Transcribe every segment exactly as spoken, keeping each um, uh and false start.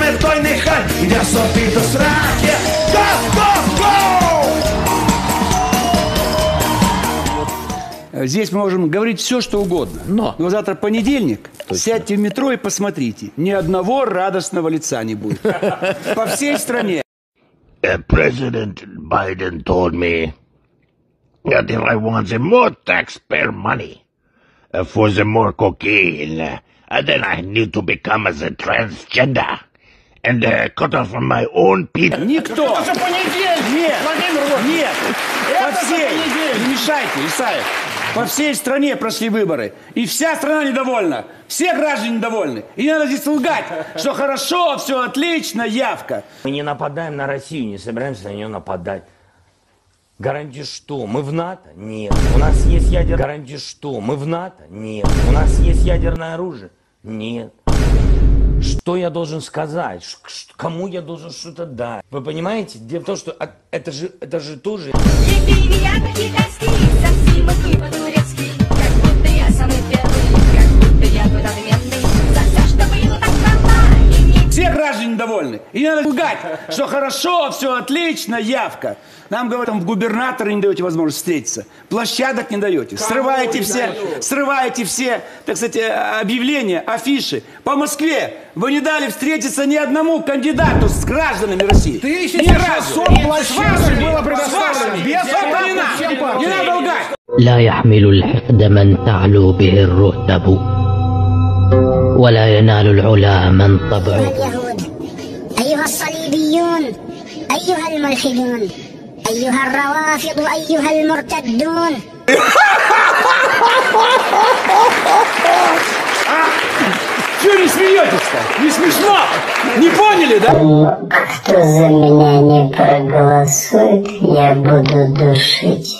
саме той нехай йде собі до сраки. Здесь мы можем говорить все, что угодно. Но, Но завтра понедельник. Точно. Сядьте в метро и посмотрите. Ни одного радостного лица не будет. По всей стране. President Biden told me that if I want the more taxpayer money uh, for the more cocaine, uh, then I need to become as a transgender and uh, cut off from my own people. Никто. Это же понедельник. Нет, нет. По всей. Не мешайте, Исаев. По всей стране прошли выборы. И вся страна недовольна. Все граждане недовольны. И не надо здесь лгать, что хорошо, все отлично, явка. Мы не нападаем на Россию, не собираемся на нее нападать. Гарантии что? Мы в НАТО? Нет. У нас есть ядерное... Гарантии что? Мы в НАТО? Нет. У нас есть ядерное оружие? Нет. Что я должен сказать? Кому я должен что-то дать? Вы понимаете? Дело в том, что это же, это же тоже... Все граждане недовольны. И не надо лгать, что хорошо, все отлично, явка. Нам говорят, там в губернаторы не даете возможность встретиться. Площадок не даете. Срываете все, срываете все, так сказать, объявления, афиши. По Москве вы не дали встретиться ни одному кандидату с гражданами России. Тысяча шестьсот площадок было предоставлено. Без оплаты. Не надо лгать. لا يحمل الحقد من تعلو به الرتب ولا ينال العلا من طبعه. اليهود أيها الصليبيون أيها الملحدون أيها الروافض أيها المرتدون. Чего не смеетесь-то? Не смешно? Не поняли, да? Кто за меня не проголосует, я буду душить.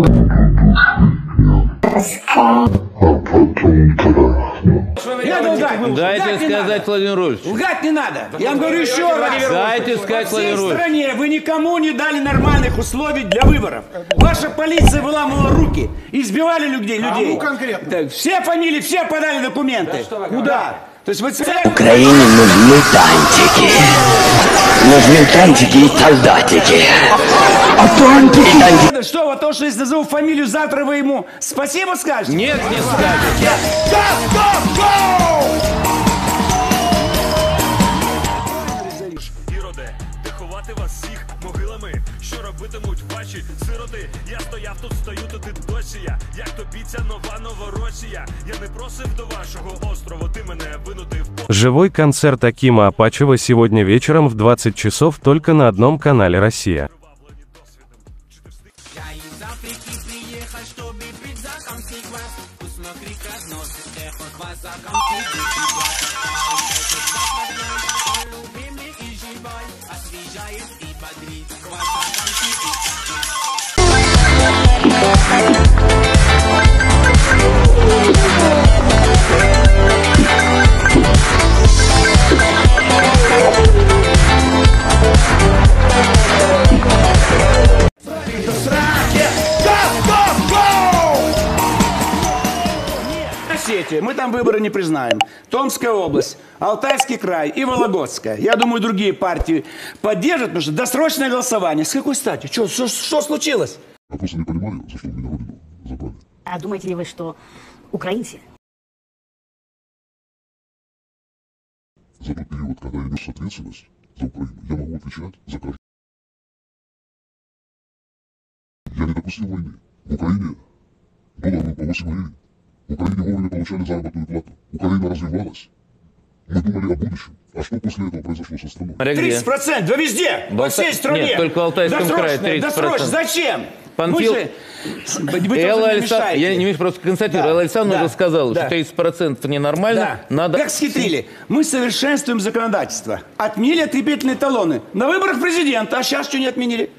Дайте сказать, Владимир Владимирович. Лгать не надо. Я вам говорю еще раз. Дайте сказать, Владимир Владимирович. В Владимирович. стране вы никому не дали нормальных условий для выборов. Ваша полиция выламывала руки, избивали людей. людей. Кому конкретно? Да, все фамилии, все подали документы. Да, куда? То есть вы... Украине нужны танчики. Нужны танчики и солдатики. А танчики, танчики. Что, вот то, что если назову фамилию, завтра вы ему спасибо скажете? Нет, не скажете. Іроде, де ховати вас всіх могилами, що робитимуть ваші сироти. Я стояв тут, стою тут і досі я, як тобі ця нова Новоросія. Я не просив до вашого острову, ти мене винудив. Живой концерт Акима Апачева сегодня вечером в двадцать часов только на одном канале «Россия». Мы там выборы не признаем. Томская область, Алтайский край и Вологодская. Я думаю, другие партии поддержат, потому что досрочное голосование. С какой стати? Что, что, что случилось? Я просто не понимаю, за что меня родину забрали. А думаете ли вы, что украинцы? За тот период, когда я нес ответственность за Украину, я могу отвечать за каждый. Я не допустил войны. В Украине доллар был по восемь гривен. В Украине вовремя получали заработную плату. Украина развивалась. Мы думали о будущем. А что после этого произошло со страной? тридцать процентов, да везде, В во Алта... всей стране. Нет, только в Алтайском крае тридцать процентов. Досрочно, зачем? Панфил... Же... Элла Александр... Я не имею просто констатирую. Да. Элла Александровна да. уже сказала, да. что тридцать процентов ненормально. Да. Надо... Как схитрили? Мы совершенствуем законодательство. Отменили отрепительные талоны. На выборах президента, а сейчас что не отменили?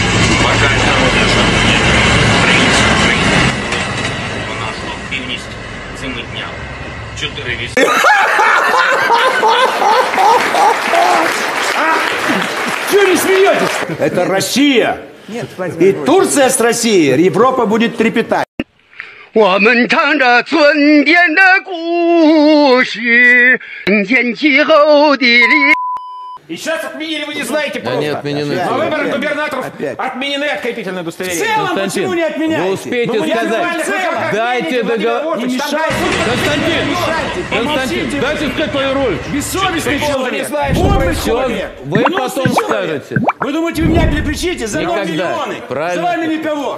Чего не смеетесь? Это Россия. Нет, и Турция с Россией. Европа будет трепетать. 我们唱着春天的故事，春天气候的里。 И сейчас отменили, вы не знаете просто. Они отменены. А Опять. выборы губернаторов Опять. отменены открепительное В удостоверение. целом, Константин, почему не отменяете? вы успеете Ну, вы не сказать, отменяете. дайте договор. Не мешайте. Константин, Мешайте. Константин, Помолчите. дайте сказать твою роль. Бессовестный Ты человек. не знаешь, что Умный происходит. человек. Вы Гнусный потом человек. скажете. Вы думаете, вы меня переключите? За мной Никогда. миллионы. Правильно. За вами никого.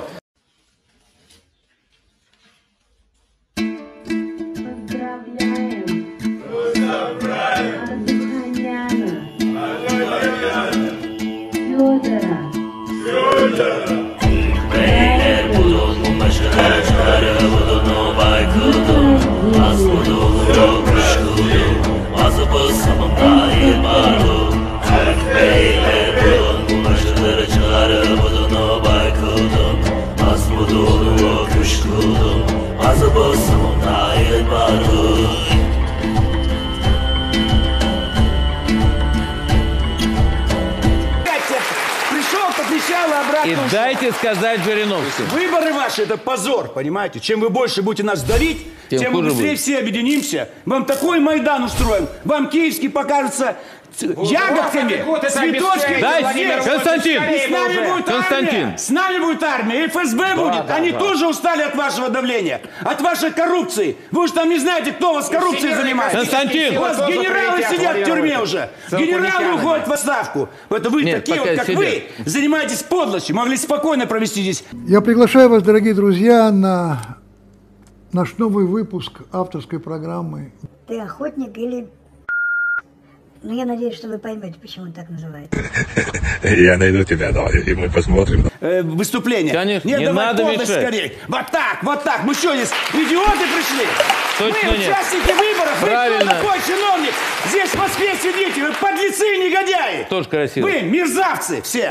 Пришел, покричал, и обратно И ушел. дайте сказать Жириновскому. Выборы ваши — это позор, понимаете? Чем вы больше будете нас давить, Тем тем мы хуже быстрее будет. все объединимся. Вам такой Майдан устроим. Вам киевский покажется ц- ягодками, год это цветочками. обещаете, Дайте, Владимир Константин, И с нами уже. будет Константин. армия. С нами будет армия. И эф эс бэ будет. да, Они да. тоже устали от вашего давления. От вашей коррупции. Вы уж там не знаете, кто вас коррупцией Всемирная занимается. Константин. У вас Тоже генералы прилетят, сидят в Владимир тюрьме Владимирович. уже. С Генералы инопланетянами. уходят в отставку. Это вы Нет, такие пока вот, как сидят. вы, занимаетесь подлостью. Могли спокойно провести здесь. Я приглашаю вас, дорогие друзья, на наш новый выпуск авторской программы. Ты охотник или... Ну, я надеюсь, что вы поймете, почему так называют. Я найду тебя, давай, и мы посмотрим. Э, выступление. Конечно, Нет, не давай надо подлость мешать. скорее. Вот так, вот так. Мы что, здесь идиоты пришли? Точно вы нет. участники выборов. Правильно. Вы кто такой чиновник? Здесь в Москве сидите. Вы подлецы и негодяи. Тоже красиво. Вы мерзавцы все.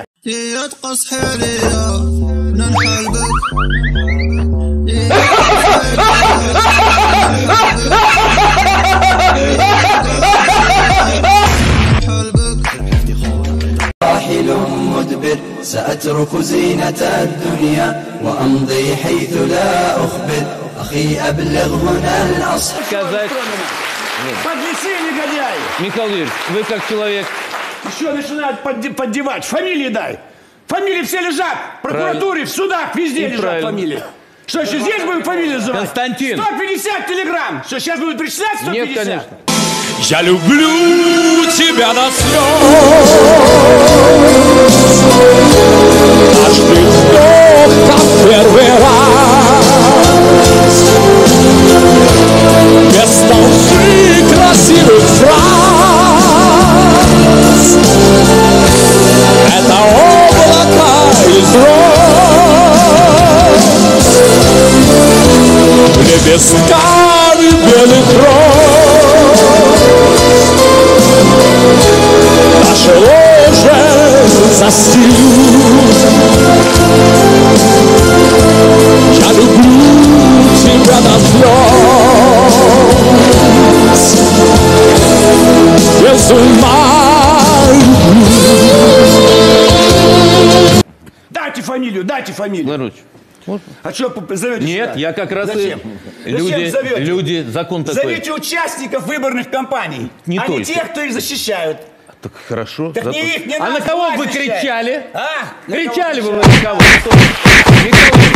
راحل مدبر سأترك زينة الدنيا وأمضي حيث لا أخبر أخي أبلغ هنا الأصل Сказать. Подлецы и негодяи. Михаил Юрьевич, вы как человек... Еще начинают подде- поддевать. Фамилии дай. Фамилии все лежат. В прокуратуре, в судах, везде И лежат правильно. фамилии. Что, еще здесь будем фамилии называть? Константин. сто пятьдесят телеграмм. Что, сейчас будут причислять сто пятьдесят? Нет, конечно. Я люблю тебя до слез. Каждый вдох, как первый раз. Без толщи красивых фраз. Это облако из роз. Лепестками белых роз. Наше ложе застелют. Я люблю тебя до слез. Без ума люблю. Дайте фамилию, дайте фамилию. Ларуч, можно? А что зовете Нет, сюда? я как раз Зачем? и... Зачем Люди, зовете? люди, закон такой. Зовите участников выборных кампаний, Не а не только. тех, кто их защищают. Так хорошо. Так закон. не их, не А нас на кого власть вы защищает. кричали? А? На Кричали кого вы кричали? на кого? Кто? Михаил Юрьевич,